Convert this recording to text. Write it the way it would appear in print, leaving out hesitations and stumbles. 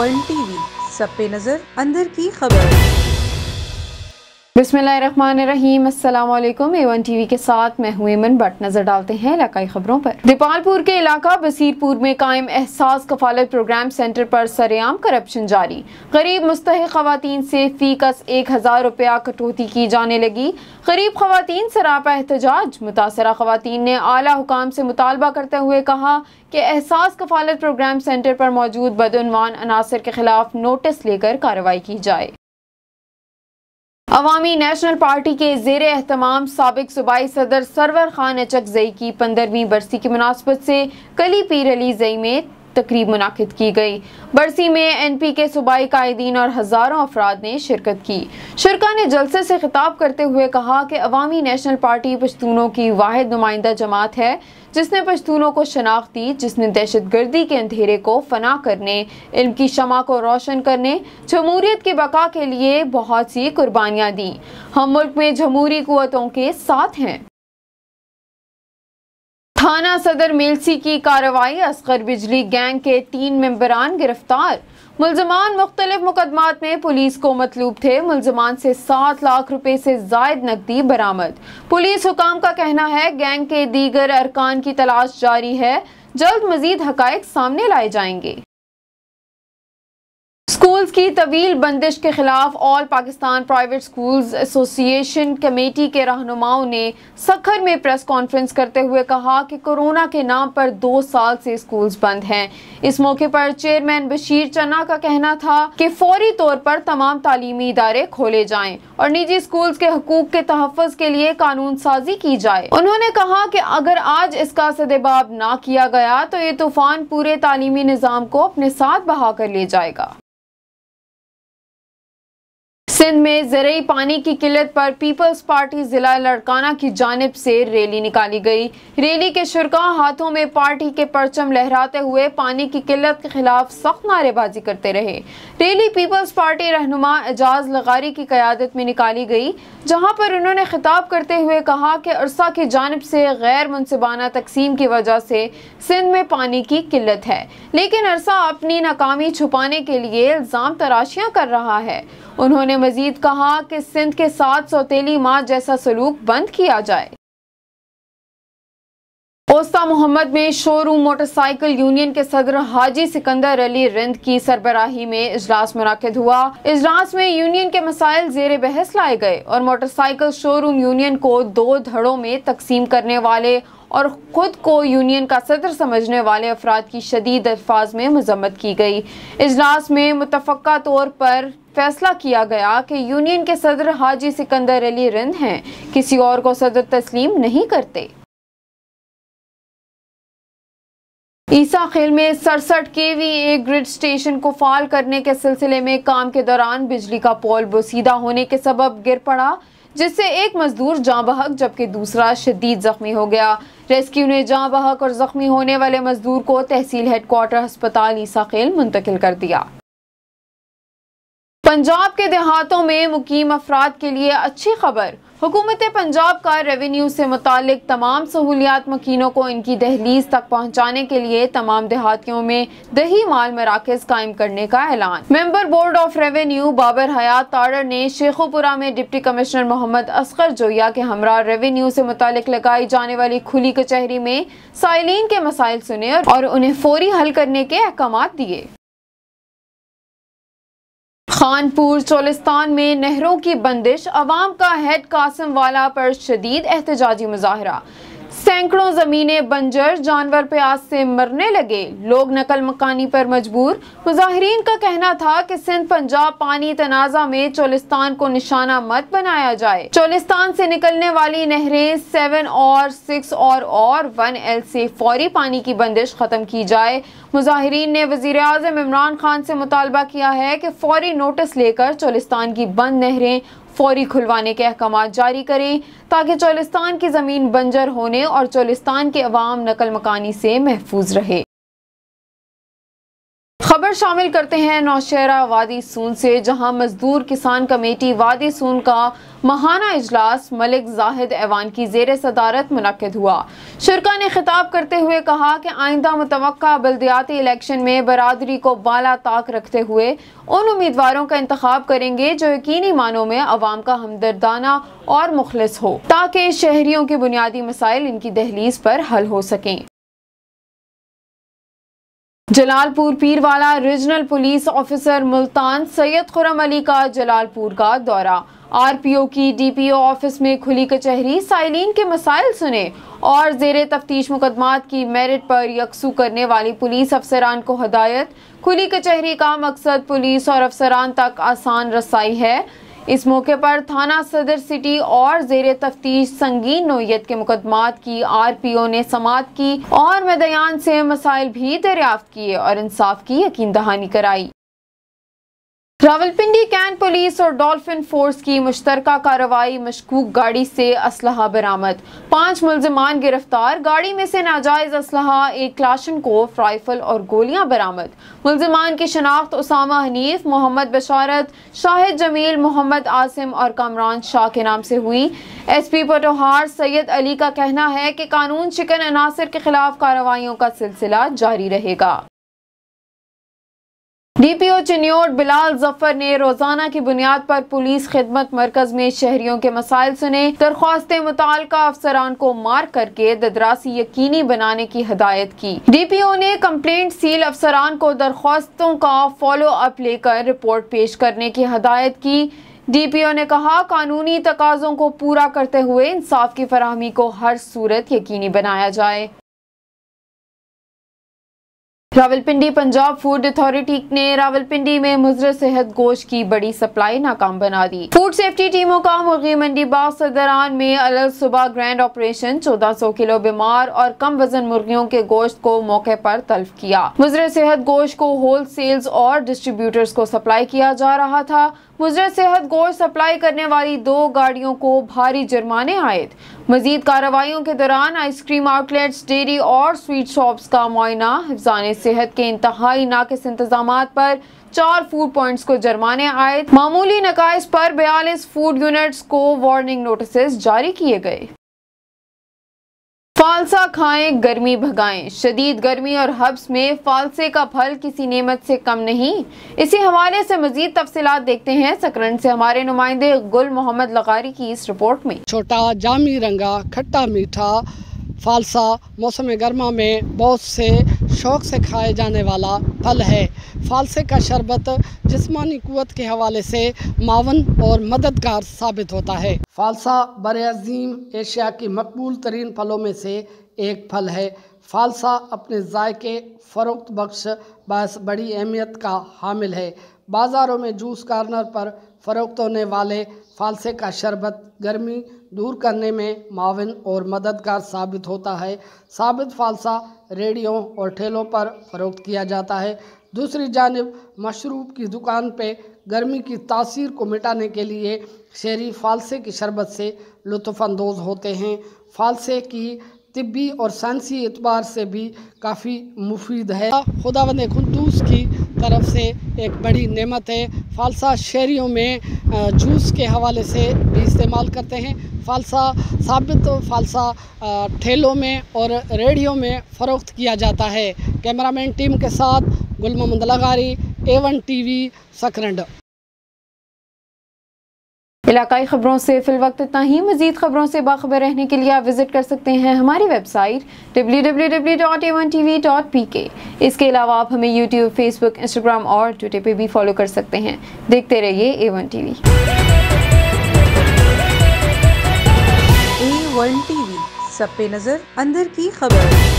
A1 TV, सब पे नजर, अंदर की खबर। बिस्मिल्लाहिर्रहमानिर्रहीम, अस्सलाम वालेकुम। A1 टीवी के साथ मैं हूं एमन बट। नजर डालते हैं इलाकाई खबरों पर। दीपालपुर के इलाका बसीरपुर में कायम एहसास कफालत प्रोग्राम सेंटर पर सरेआम करप्शन जारी। गरीब मुस्तहिक खवातीन से फीकस 1000 रुपया कटौती की जाने लगी। गरीब खवातीन सरापा एहतजाज। मुतासरा खवातीन ने आला हुकाम से मुतालबा करते हुए कहा कि एहसास कफालत प्रोग्राम सेंटर पर मौजूद बदउनवान अनासर के खिलाफ नोटिस लेकर कार्रवाई की जाए। अवामी नेशनल पार्टी के ज़ेर एहतमाम साबिक सूबाई सदर सरवर खान अचकजई की 15वीं बरसी की मुनासबत से कली पीर अली जई में तकरीब मुनाकिद की गई। बरसी में NP के सूबाई कायदीन और हजारों अफराद ने शिरकत की। शुरका ने जलसे से खिताब करते हुए कहा कि अवामी नेशनल पार्टी पश्तूनों की वाहिद नुमाइंदा जमात है जिसने पश्तूनों को शनाख्त दी, जिसने दहशत गर्दी के अंधेरे को फना करने, इल्म की शमा को रोशन करने, जमहूरियत की बका के लिए बहुत सी कुर्बानियां दी। हम मुल्क में जमहूरी कुव्वतों के साथ हैं। थाना सदर मेलसी की कार्रवाई। असगर बिजली गैंग के 3 मेंबरान गिरफ्तार। मुल्जमान मुख्तलिफ मुकदमात में पुलिस को मतलूब थे। मुल्जमान से 7 लाख रुपए से जायद नकदी बरामद। पुलिस हुकाम का कहना है गैंग के दीगर अरकान की तलाश जारी है। जल्द मजीद हकायक सामने लाए जाएंगे। स्कूल्स की तवील बंदिश के खिलाफ all Pakistan private schools association committee के रहनुमाओं ने सखर में प्रेस कॉन्फ्रेंस करते हुए कहा कि कोरोना के नाम पर 2 साल से स्कूल्स बंद हैं। इस मौके पर चेयरमैन बशीर चन्ना का कहना था कि फौरी तौर पर तमाम तालीमी इदारे खोले जाएं और निजी स्कूल्स के हकूक के तहफ़्फ़ुज़ के लिए कानून साजी की जाए। उन्होंने कहा कि अगर आज इसका सदेबाब ना किया गया तो ये तूफान पूरे तालीमी निज़ाम को अपने साथ बहा कर ले जाएगा। सिंध में ज़रई पानी की किल्लत पर पीपल्स पार्टी जिला लड़काना की जानिब से रैली निकाली गई। रैली के शुरका हाथों में पार्टी के परचम लहराते हुए पानी की किल्लत के खिलाफ सख्त नारेबाजी करते रहे। रैली पीपल्स पार्टी रहनुमा एजाज लगारी की क़यादत में निकाली गई, जहां पर उन्होंने खिताब करते हुए कहा कि अरसा की जानिब से गैर मुनसिबाना तकसीम की वजह से सिंध में पानी की किल्लत है, लेकिन अरसा अपनी नाकामी छुपाने के लिए इल्ज़ाम तराशियां कर रहा है। उन्होंने मजीद कहा कि सिंध के साथ सौतेली माँ जैसा सलूक बंद किया जाए। ओस्ता मोहम्मद में शोरूम मोटरसाइकिल यूनियन के सदर हाजी सिकंदर अली रिंद की सरबराही में इजलास मुनाकिद हुआ। इजलास में यूनियन के मसाइल जेर बहस लाए गए और मोटरसाइकिल शोरूम यूनियन को 2 धड़ों में तकसीम करने वाले और खुद को यूनियन का सदर समझने वाले अफराद की शदीद अल्फाज में मजम्मत की गई। इजलास में मुतफ़क्का तौर पर फैसला किया गया कि यूनियन के सदर हाजी सिकंदर अली रिंद हैं, किसी और को सदर तस्लीम नहीं करते। ईसा खेल में 67 kVA ग्रिड स्टेशन को फाल करने के सिलसिले में काम के दौरान बिजली का पोल बोसीदा होने के सबब गिर पड़ा, जिससे एक मजदूर जाँ बहक जबकि दूसरा शदीद जख्मी हो गया। रेस्क्यू ने जाँ बहक और जख्मी होने वाले मजदूर को तहसील हेडक्वार्टर अस्पताल ईसा खेल मुंतकिल कर दिया। पंजाब के देहातों में मुकीम अफराद के लिए अच्छी खबर। हुकूमत पंजाब का रेवेन्यू से मुतालिक तमाम सहूलियात मकीनों को इनकी दहलीज तक पहुँचाने के लिए तमाम देहातियों में दही माल मराकज कायम करने का ऐलान। Member board of revenue Babar Hayat Tarar ने शेखोपुरा में डिप्टी कमिश्नर मोहम्मद असगर जोया के हमरा रेवेन्यू से मुतालिक लगाई जाने वाली खुली कचहरी में साइलिन के मसाइल सुने और उन्हें फौरी हल करने के अहकामात दिए। खानपुर चोलिस्तान में नहरों की बंदिश, अवाम का हेड कासिम वाला पर शदीद एहतजाजी मुजाहरा। सैकड़ों जमीनें बंजर, जानवर प्यास से मरने लगे, लोग नकल मकानी पर मजबूर। मुजाहिरीन का कहना था कि सिंध पंजाब पानी तनाजा में चोलिस्तान को निशाना मत बनाया जाए। चोलिस्तान से निकलने वाली नहरें 7 और 6 और 1L से फौरी पानी की बंदिश खत्म की जाए। मुजाहिरीन ने वजीर आज़म इमरान खान से मुतालबा किया है कि फौरी नोटिस लेकर चोलिस्तान की बंद नहरें फौरी खुलवाने के अहकामात जारी करें ताकि चोलिस्तान की जमीन बंजर होने और चोलिस्तान के अवाम नकल मकानी से महफूज रहे। खबर शामिल करते हैं नौशहरा वादी सून से, जहां मजदूर किसान कमेटी वादी सून का महाना इजलास मलिक जाहिद ऐवान की जेर सदारत मुनक्किद हुआ। शुरका ने खिताब करते हुए कहा कि आइंदा मुतवक्का बल्दियाती इलेक्शन में बरादरी को बाला ताक रखते हुए उन उम्मीदवारों का इंतखाब करेंगे जो यकीनी मानों में अवाम का हमदर्दाना और मुखलिस हो, ताकि शहरियों के बुनियादी मसाइल इनकी दहलीज पर हल हो सकें। Jalalpur Pirwala regional police officer Multan Syed Khurram Ali का जलालपुर का दौरा। आरपीओ की डीपीओ ऑफिस में खुली कचहरी, साइलिन के मसाइल सुने और जेरे तफ्तीश मुकदमात की मेरिट पर यकसू करने वाली पुलिस अफसरान को हदायत। खुली कचहरी का मकसद पुलिस और अफसरान तक आसान रसाई है। इस मौके पर थाना सदर सिटी और जेरे तफ्तीश संगीन नोयत के मुकदमात की आरपीओ ने समाअत की और मैदान से मसाइल भी दरियाफ्त किए और इंसाफ की यकीन दहानी कराई। रावलपिंडी कैंट पुलिस और डॉल्फिन फोर्स की मुश्तरका कार्रवाई, मशकूक गाड़ी से असलहा बरामद, 5 मुल्जिमान गिरफ्तार। गाड़ी में से नाजायज असलहा, एक क्लाशनकोफ राइफल और गोलियां बरामद। मुल्जिमान की शनाख्त उसामा हनीफ, मोहम्मद बशारत, शाहिद जमील, मोहम्मद आसिम और कामरान शाह के नाम से हुई। एसपी पटोहार सैयद अली का कहना है कि कानून शिकन अनासर के खिलाफ कार्रवाइयों का सिलसिला जारी रहेगा। डीपीओ चिन्योट बिलाल जफर ने रोजाना की बुनियाद पर पुलिस खिदमत मरकज में शहरियों के मसाइल सुने, दरख्वास्तें मुताल्लिका अफसरान को मार्क करके ददरासी यकीनी बनाने की हिदायत की। डीपीओ ने कंप्लेंट सील अफसरान को दरख्वास्तों का फॉलो अप लेकर रिपोर्ट पेश करने की हिदायत की। डीपीओ ने कहा, कानूनी तकाजों को पूरा करते हुए इंसाफ की फराहमी को हर सूरत यकीनी बनाया जाए। रावलपिंडी पंजाब फूड अथॉरिटी ने रावलपिंडी में मुज़र सेहत गोश्त की बड़ी सप्लाई नाकाम बना दी। फूड सेफ्टी टीमों का मुर्गी मंडी बाग सदरान में अलग सुबह ग्रैंड ऑपरेशन, 1400 किलो बीमार और कम वजन मुर्गियों के गोश्त को मौके पर तल्फ किया। मुज़र सेहत गोश्त को होल सेल्स और डिस्ट्रीब्यूटर्स को सप्लाई किया जा रहा था। मुज़र सेहत गोश्त सप्लाई करने वाली 2 गाड़ियों को भारी जुर्माने आयद। मजीद कार्रवाइयों के दौरान आइसक्रीम आउटलेट्स, डेयरी और स्वीट शॉप्स का मुआयना। हिफ्ज़ाने सेहत के इंतहाई नाकिस इंतजामात पर 4 फूड पॉइंट्स को जुर्माने आयद। मामूली नकाइस पर 42 फूड यूनिट्स को वार्निंग नोटिस जारी किए गए। फालसा खाएं, गर्मी भगाएं। शदीद गर्मी और हब्स में फालसे का फल किसी नेमत से कम नहीं। इसी हवाले से मजीद तफसीलात देखते हैं सकरंद से हमारे नुमाइंदे गुल मोहम्मद लगारी की इस रिपोर्ट में। छोटा, जामी रंगा, खट्टा मीठा फालसा मौसम गर्मा में बहुत से शौक़ से खाए जाने वाला फल है। फालसे का शरबत जिस्मानी क़ुव्वत के हवाले से मावन और मददगार साबित होता है। फालसा बरअज़ीम एशिया की मकबूल तरीन फलों में से एक फल है। फालसा अपने जायके फ़रोख्त बख्श बायस बड़ी अहमियत का हामिल है। बाज़ारों में जूस कॉर्नर पर फ़रोख्त होने वाले फालसे का शरबत गर्मी दूर करने में माविन और मददगार साबित होता है। साबित फालसा रेडियों और ठेलों पर फ़रोख्त किया जाता है। दूसरी जानिब मशरूब की दुकान पे गर्मी की तासीर को मिटाने के लिए शहरी फालसे की शरबत से लुत्फ़अंदोज़ होते हैं। फालसे की तिब्बी और साइंसी एतबार से भी काफ़ी मुफीद है। खुदावंद खुद्दूस की तरफ से एक बड़ी नेमत है। फालसा शहरियों में जूस के हवाले से भी इस्तेमाल करते हैं। फालसा साबित फालसा ठेलों में और रेडियो में फ़रोख्त किया जाता है। कैमरामैन टीम के साथ गुल मोहम्मद लगारी, A1 TV सकरंड। इलाकाई खबरों से फिल वक्त इतना ही। मजीद खबरों से बाखबर रहने के लिए आप विजिट कर सकते हैं हमारी वेबसाइट www.a1tv.pk। इसके अलावा आप हमें YouTube, Facebook, Instagram और ट्विटर पे भी फॉलो कर सकते हैं। देखते रहिए A1 TV। A1 TV, सब पे नजर, अंदर की खबर।